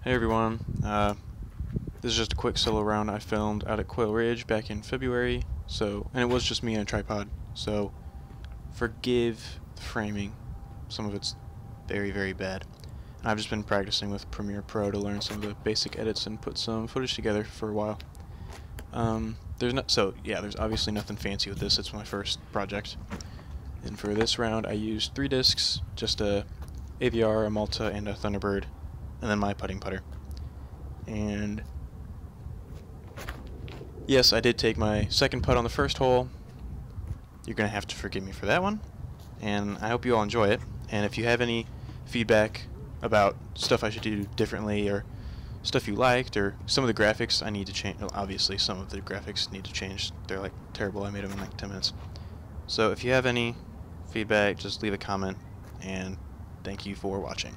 Hey everyone, this is just a quick solo round I filmed out at Quail Ridge back in February, and it was just me and a tripod, so forgive the framing, some of it's very bad. And I've just been practicing with Premiere Pro to learn some of the basic edits and put some footage together for a while. There's obviously nothing fancy with this, it's my first project. And for this round I used 3 discs, just a AVR, a Malta, and a Thunderbird, and then my putting putter. And yes, I did take my second putt on the first hole. You're gonna have to forgive me for that one, and I hope you all enjoy it. And if you have any feedback about stuff I should do differently, or stuff you liked, or some of the graphics I need to change, well, obviously some of the graphics need to change, they're like terrible, I made them in like 10 minutes. So if you have any feedback, just leave a comment, and thank you for watching.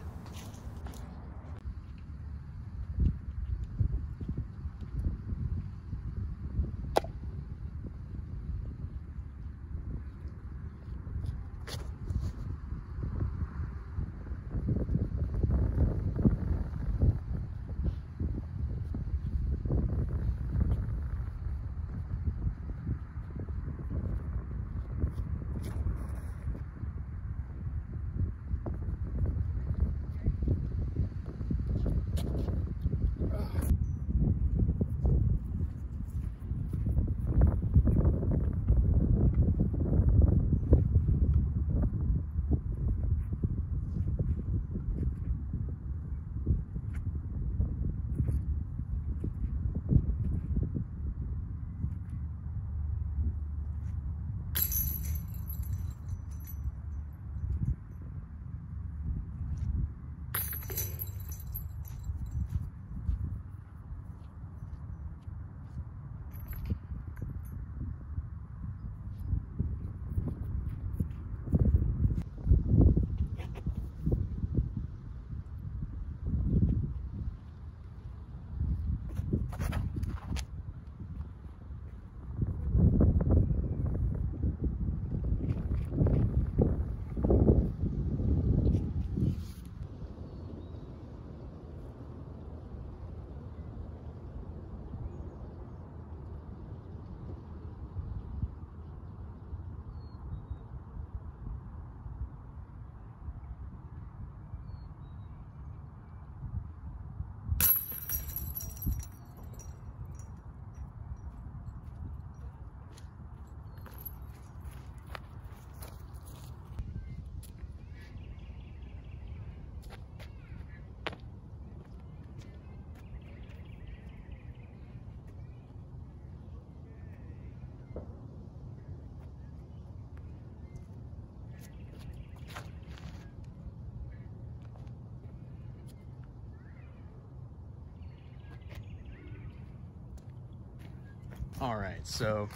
Alright, so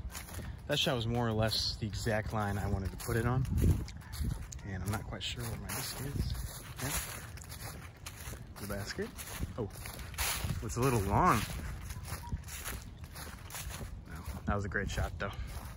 that shot was more or less the exact line I wanted to put it on. And I'm not quite sure where my disc is. Okay. The basket. Oh, it's a little long. No, that was a great shot though.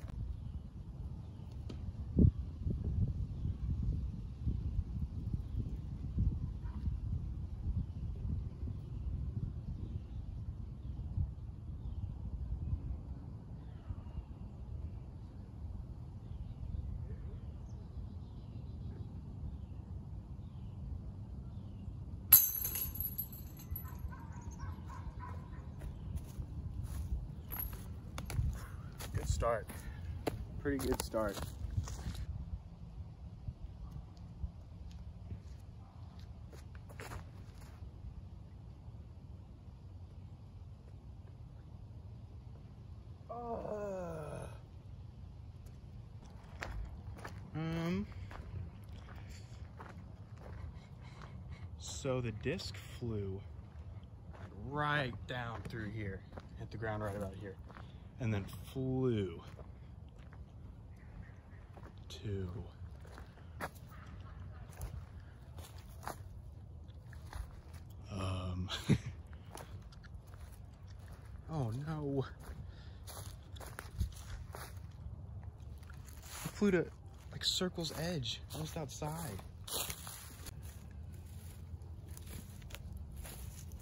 Good start. Pretty good start. So the disc flew right down through here, hit the ground right about here, and then flew to oh no, it flew to like Circle's edge, almost outside.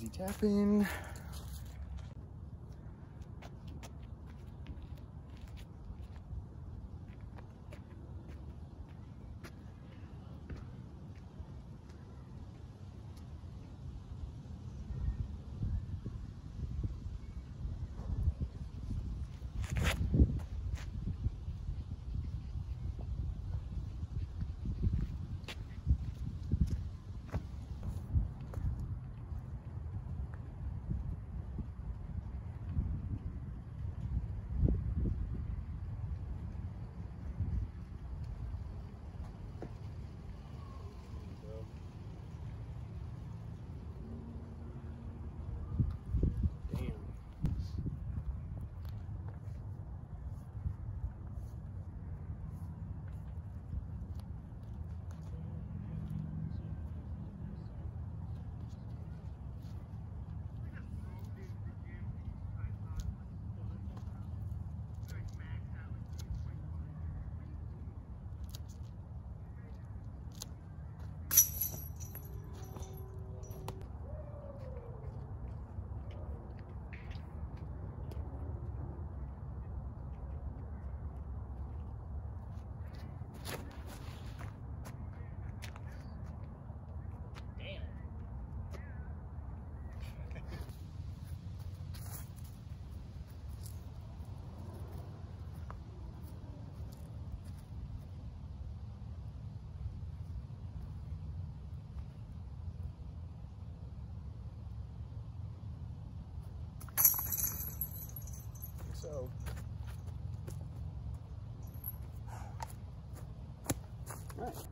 Easy tapping. So, all right.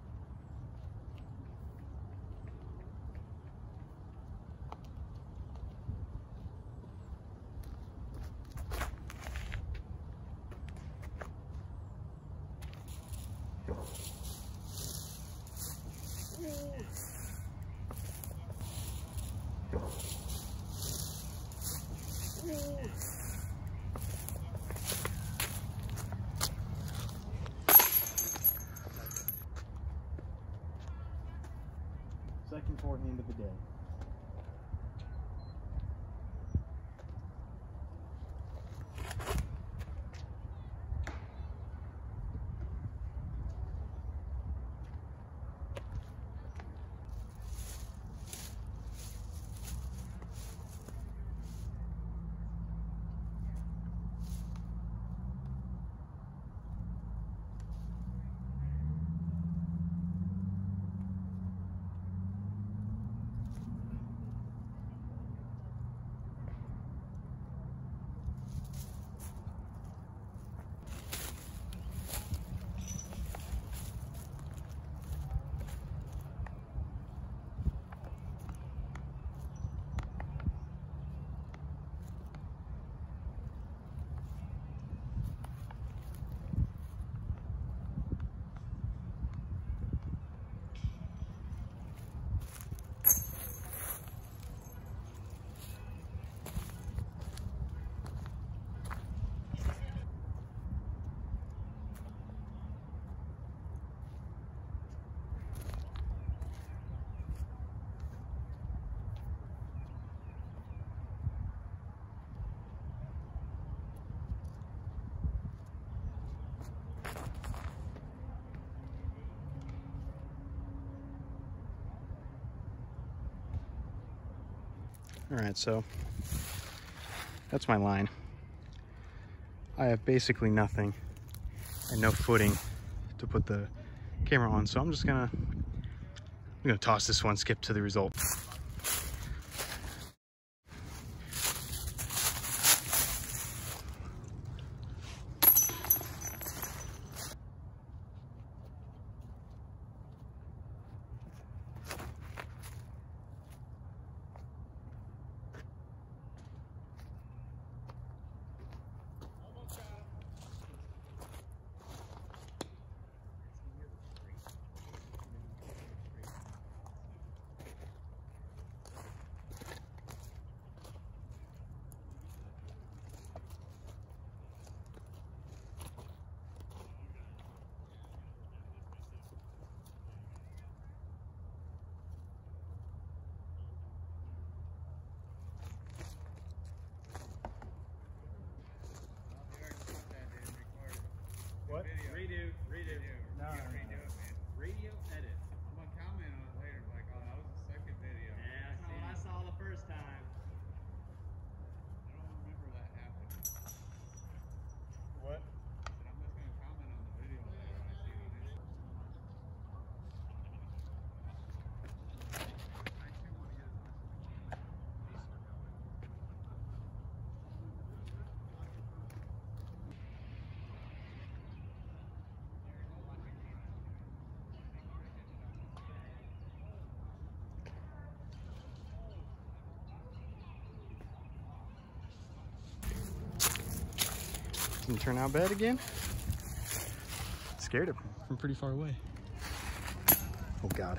Second forehand of the day. All right, so that's my line. I have basically nothing and no footing to put the camera on, so I'm gonna toss this one, skip to the result. Didn't turn out bad again. Scared it from pretty far away. Oh God.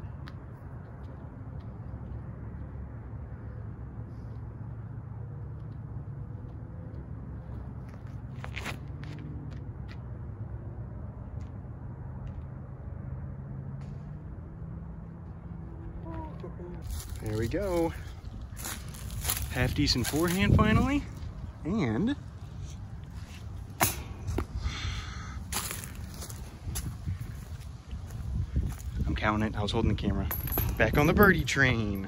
There we go. Half decent forehand finally. And I'm counting it. I was holding the camera. Back on the birdie train.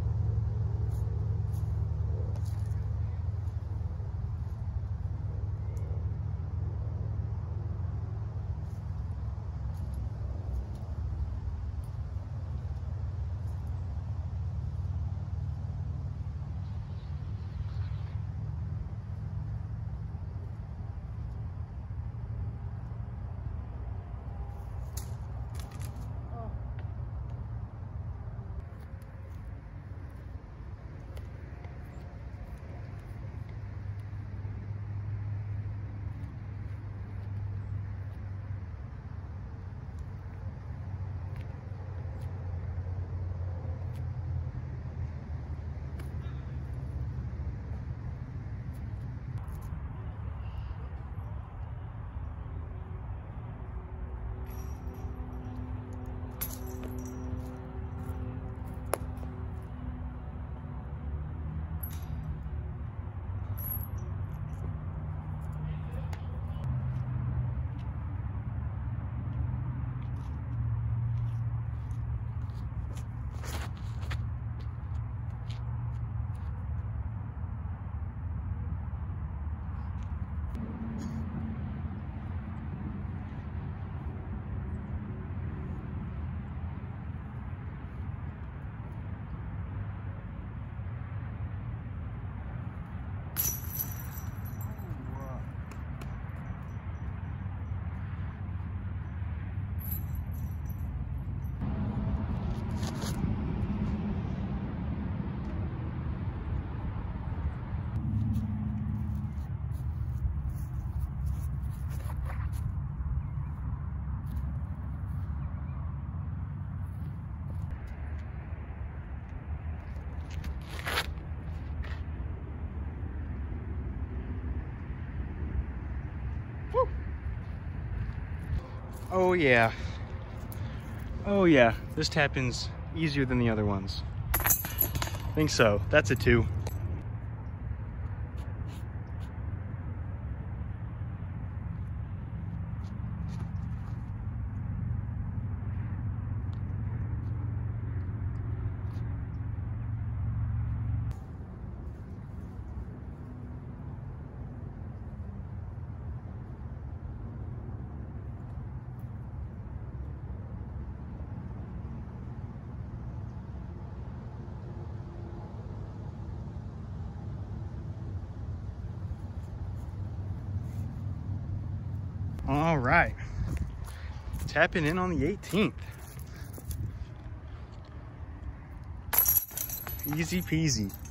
Oh yeah. Oh yeah. This tap-in's easier than the other ones. I think so. That's a 2. All right, tapping in on the 18th. Easy peasy.